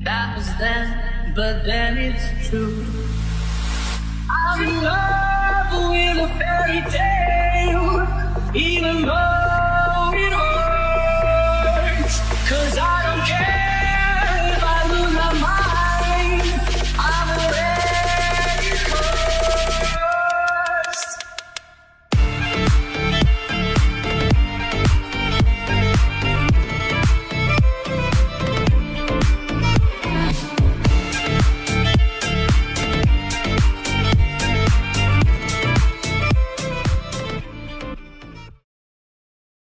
That was then, but then it's true. I'm in love with a fairy tale, even though